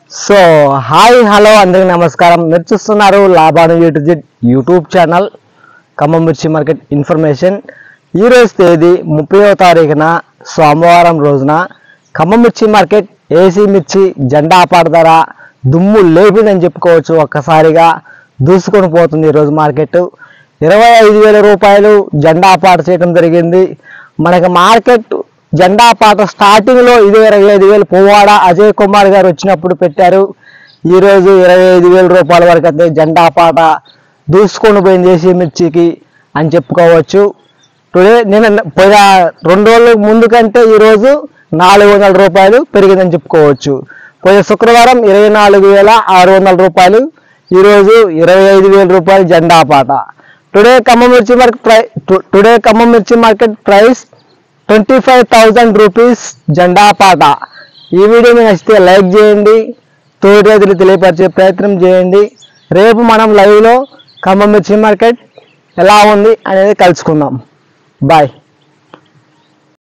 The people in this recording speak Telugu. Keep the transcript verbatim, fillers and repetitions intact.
సో హాయ్ హలో అందరికీ నమస్కారం. మీరు చూస్తున్నారు లాభాను యూట్యూబ్ యూట్యూబ్ ఛానల్. ఖమ్మం మిర్చి మార్కెట్ ఇన్ఫర్మేషన్. ఈరోజు తేదీ ముప్పైవ తారీఖున సోమవారం రోజున ఖమ్మం మిర్చి మార్కెట్ ఏసీ మిర్చి జెండా పాట ధర దుమ్ము లేపిందని చెప్పుకోవచ్చు. ఒక్కసారిగా దూసుకొని పోతుంది ఈరోజు మార్కెట్. ఇరవై ఐదు వేల రూపాయలు జెండా పాట చేయడం జరిగింది. మనకి మార్కెట్ జెండా పాట స్టార్టింగ్లో ఇదే ఇరవై ఐదు వేలు పువ్వాడ అజయ్ కుమార్ గారు వచ్చినప్పుడు పెట్టారు. ఈరోజు ఇరవై ఐదు వేల రూపాయల వరకు అయితే జెండా పాట దూసుకొని పోయింది ఏసీ మిర్చికి అని చెప్పుకోవచ్చు. టుడే నేను పోయిన రెండు రోజుల ముందు కంటే ఈరోజు నాలుగు వందల రూపాయలు పెరిగిందని చెప్పుకోవచ్చు. పోయిన శుక్రవారం ఇరవై నాలుగు వేల ఆరు వందల రూపాయలు, ఈరోజు ఇరవై ఐదు వేల రూపాయలు జెండా పాట. టుడే ఖమ్మం మిర్చి మార్కెట్ ప్రై టుడే ఖమ్మం మిర్చి market price twenty five thousand rupees జెండా పాట. ఈ వీడియో మీకు నచ్చితే లైక్ చేయండి, తోటి రైతులు తెలియపరిచే ప్రయత్నం చేయండి. రేపు మనం లైవ్లో ఖమ్మం మిర్చి మార్కెట్ ఎలా ఉంది అనేది కలుసుకుందాం. బాయ్.